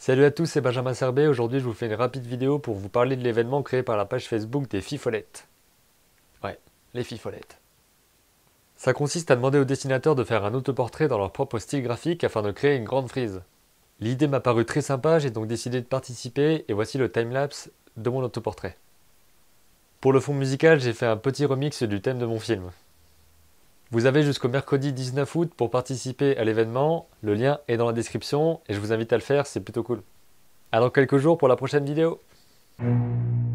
Salut à tous, c'est Benjamin Serbet. Aujourd'hui, je vous fais une rapide vidéo pour vous parler de l'événement créé par la page Facebook des Fifolettes. Ouais, les Fifolettes. Ça consiste à demander aux dessinateurs de faire un autoportrait dans leur propre style graphique afin de créer une grande frise. L'idée m'a paru très sympa, j'ai donc décidé de participer et voici le timelapse de mon autoportrait. Pour le fond musical, j'ai fait un petit remix du thème de mon film. Vous avez jusqu'au mercredi 19 août pour participer à l'événement, le lien est dans la description et je vous invite à le faire, c'est plutôt cool. À dans quelques jours pour la prochaine vidéo.